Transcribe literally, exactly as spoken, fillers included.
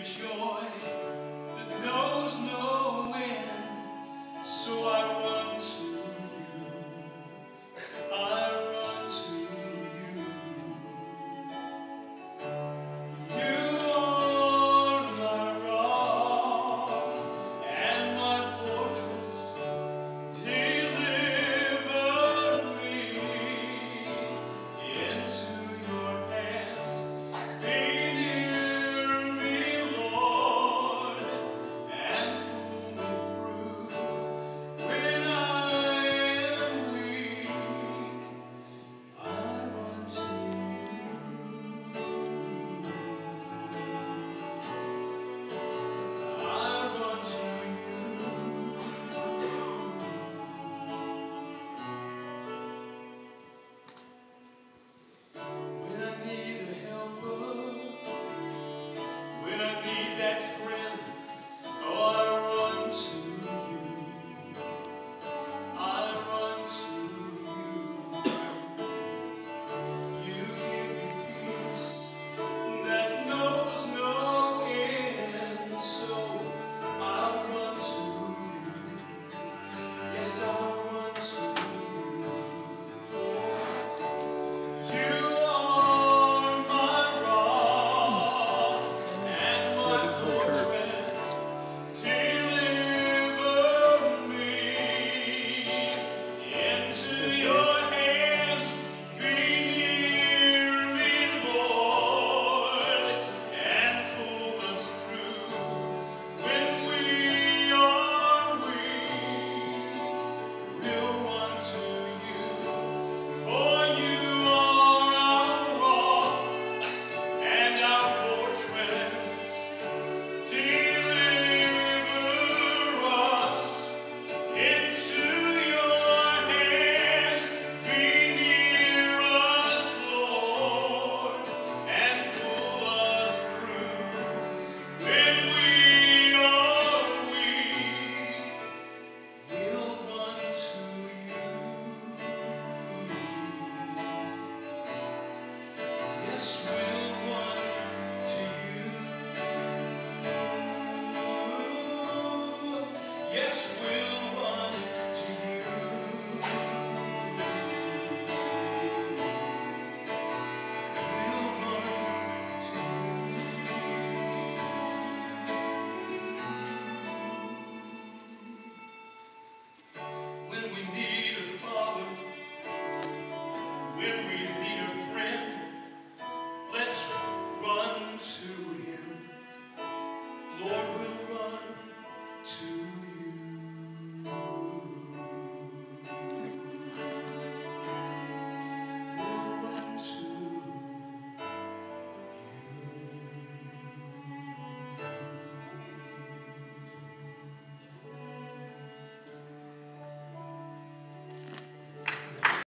joy that knows no end. So I run to you, I run to you. You are my rock and my fortress. Deliver me into your hands. Be near me, Lord, and pull me through. When I am weak, I run to you. I run to you. When I need a helper, when I need that friend.